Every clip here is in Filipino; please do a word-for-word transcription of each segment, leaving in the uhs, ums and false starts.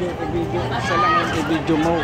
i-video. Isa lang yung i-video mo.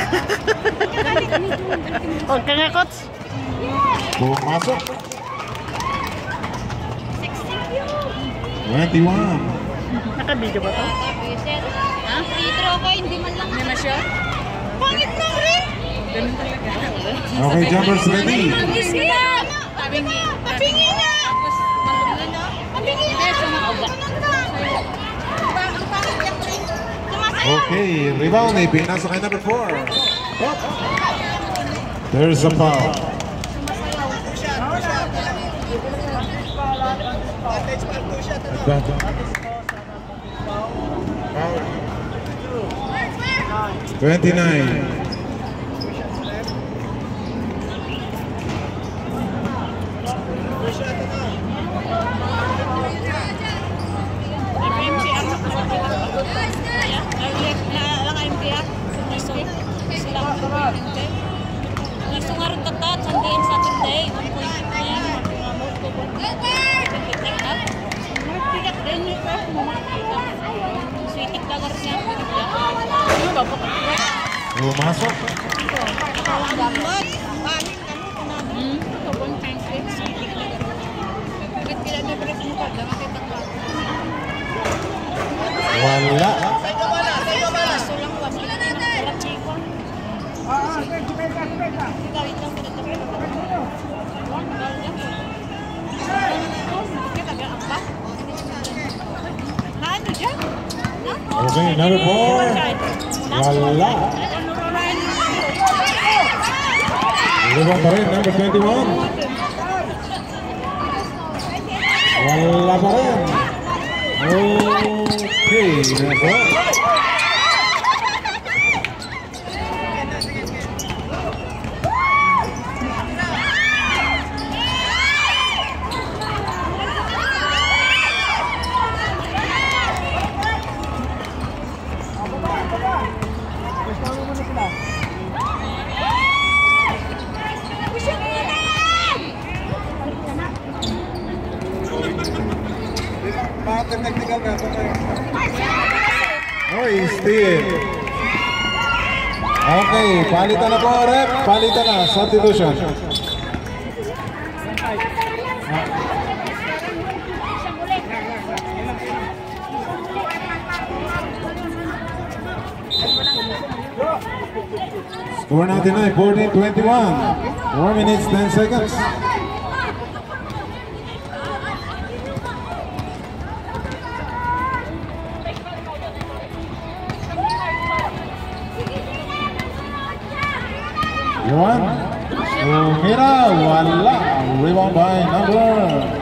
Huwag ka nga, Coach. Pumasok. twenty-one. Naka-video ba ito? Ha? Intro ko, hindi man lang. Hindi na siya? Pangit na rin! Ganun talaga. Okay, jumpers ready. Mangis ka! Pabingi. Pabingi na! Tapos, malungan na. Pabingi na! Ang pangit yung rin. Okay, rebound eh. Pinasa kay number four. Oh. There's a foul. Twenty-nine. Pumasok. Wala. Okay, number four. Wala. Rebound pa rin, number twenty-one. Wala pa rin. Okay, nako. Oy, steal. Okay, palitan na po, rep. Palitan na, substitution. Score natin na, fourteen twenty-one. four minutes, ten seconds. One. Sumira, wala. Rebound by number.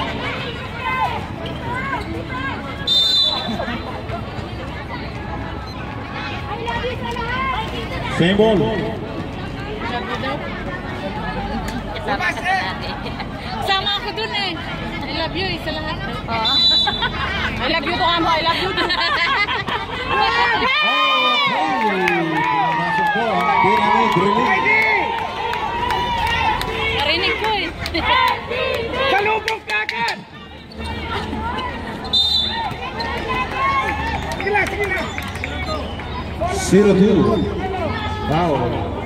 Same ball. Sama ako dun eh. I love you, isa lahat. I love you to kamo, I love you to. Okay. Masuk po. Dynamic relief. Narinig ko eh. Salubog ka agad! Sige lang, sige lang. zero two. Wow.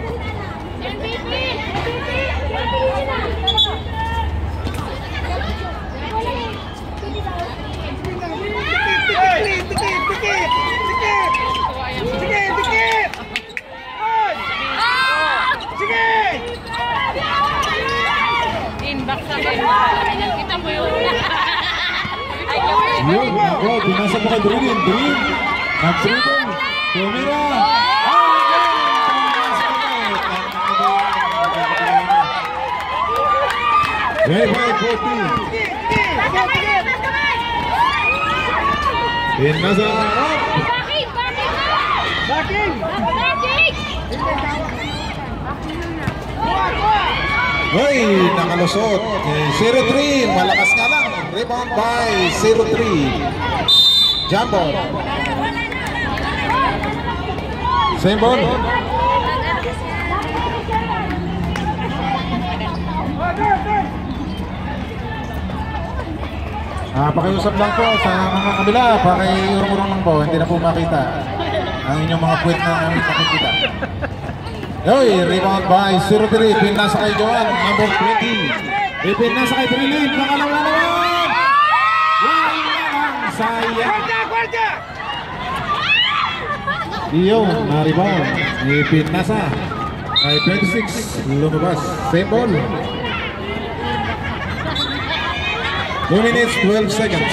Tikit, tikit, tikit! Tikit! Tikit, tikit! Sige! Inbox sa ba? Kita mo yun. Yun, ako. Pinasa mo kay Drilin. Drilin. Nag-dribble. Tumira. Very high, fourteen. Pinasa. Bakit? Bakit? Baking! Bakit? Hoy, nakalusot. zero three. Malakas nga lang. Rebound by zero three. Jump ball. Same ball. Ah, pakiusap lang po sa mga kabila. Pakiurong-urong lang po. Hindi na po makita. ang inyong mga puwet na namin makikita. Yoy, rebound by zero three. Pinasa kay Joan, number twenty. Ipinasa kay Brilin, pangalawa naman. Wala, sayang. Iyon, na-rebound. Ipinasa kay twenty-six. Lumabas. Same ball. two minutes, twelve seconds.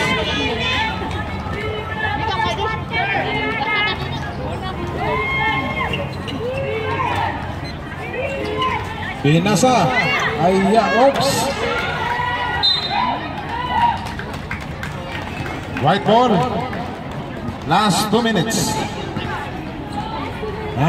Pinasa. Ay, yeah, oops. White ball. Last two minutes. Huh?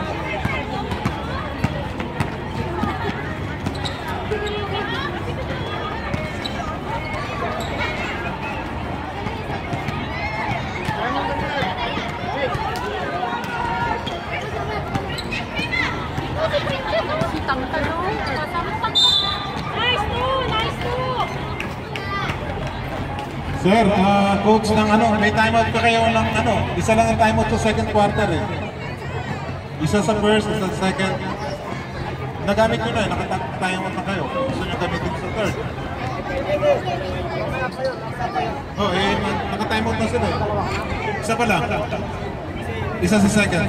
Sir, uh, coach ng ano, may timeout pa kayo ng ano, isa lang ang timeout sa second quarter eh. Isa sa first, isa sa second. Nagamit ko na eh, nakatimeout na kayo. Gusto nyo gamitin sa third. Oh, eh, nakatimeout na sila eh. Isa pa lang. Isa sa second.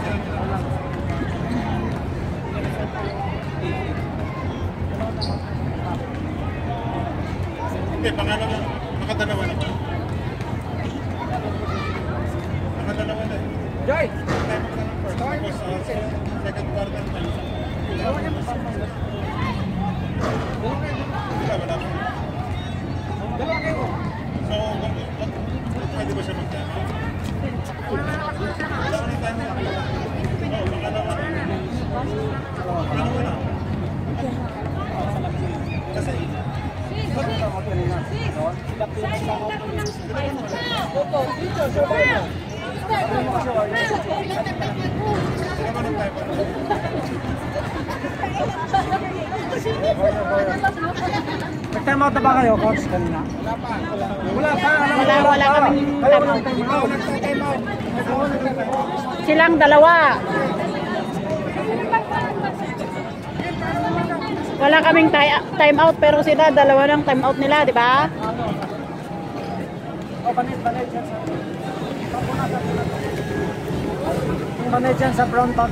Okay, pangalawa, nakadalawa na. Nakadalawa na eh. Joy! Tapos, uh, second quarter na. Wala, wala. Dalawa kayo. So, pwede ba siya mag-time? Wala ka na time. Oo, pangalawa na. Pangalawa na. Kasi, Nag-time out na ba kayo, coach, kanina? Wala pa. Wala pa. Wala, wala kaming time out. Silang dalawa. Wala kaming time out pero sila dalawa ng time out nila, di ba? Oh, banit, banit dyan sa... Banit dyan sa brown top.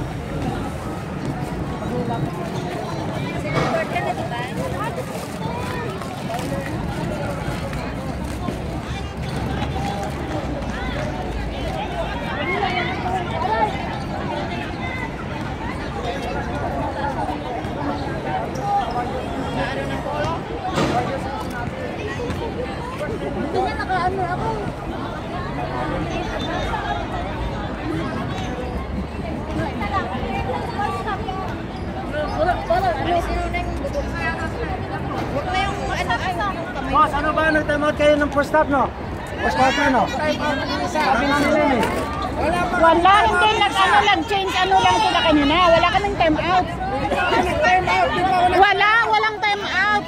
Boss, ano ba? Nag-time out kayo ng first half, no? First quarter, no? Sabi namin yun eh. Wala, hindi nag ano lang, change ano lang sila kanina. Wala kaming time out. Wala, walang time out.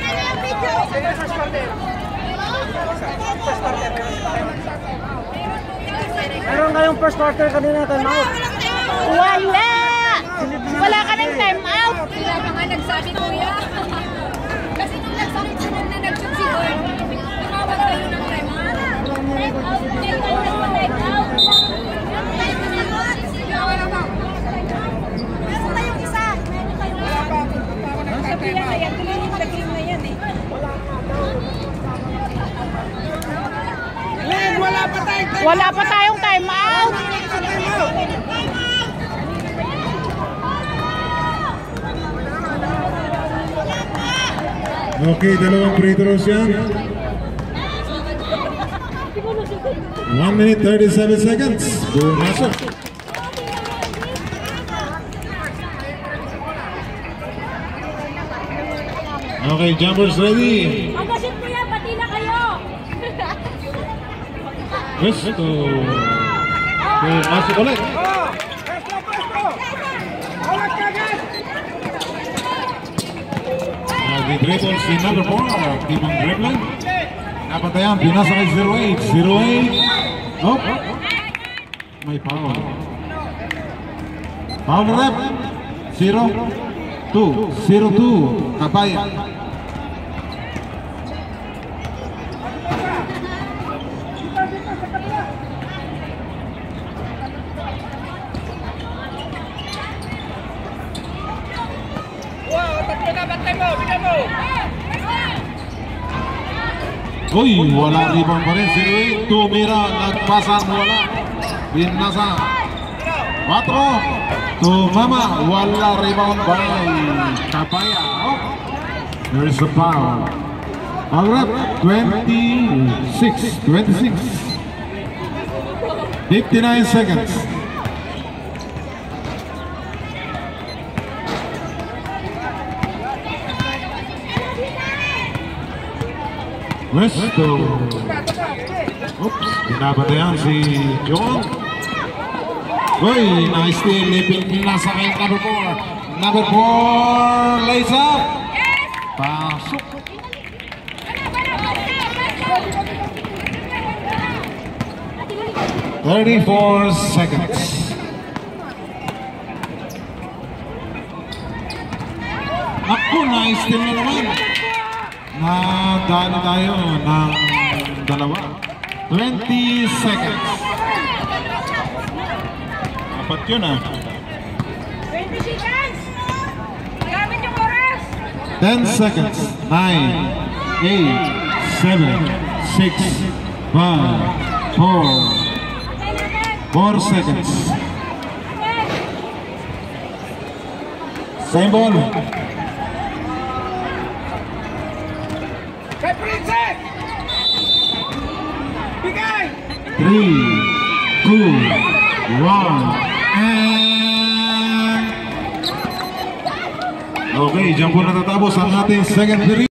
Meron kayong first quarter kanina time out. Wala. Wala kaming time out. Wala pa nga nagsabi, kuya. Kasi nung nagsabi ko nung na nag-shoot si Lord, tumawag kayo ng time out. Time out. Time out. Time out. Meron tayong isa. Meron tayong isa. Sabi yan na yan. Tuloy yung nag-game na yan eh. Wala pa tayong time out. Wala pa tayong time out. okay, dalawang free throws yan. one minute thirty-seven seconds. Pumasok. Okay, jumpers ready. Magasin ko yan. Pati na kayo. Gusto. Pumasok ulit. Nag-dribble si number four. Tipang dribbling. Napatayan, pinasa kay zero eight. zero eight. Oh, may foul. Foul rep. zero two. zero two. Kapaya. Uy, wala rebound pa rin. zero eight. Tumira. Nagpasan. Wala. Pinasa. Patro. Tumama. Wala rebound by Kapaya. Oh. There's a foul. Foul rep. twenty-six. twenty-six. fifty-nine seconds. Westo. Oops, pinapatayan si John. Uy, nice steal. Lipin na sa kay number four. Number four, lays up. Pasok. thirty-four seconds. Ako, nice steal na naman. Nadali tayo ng dalawa. twenty seconds. Apat yun ah. twenty seconds! Gamit yung oras! ten seconds. nine, eight, seven, six, five, four, four seconds. Same ball. three, two, one, and okay, dyan po natatapos ang ating second period.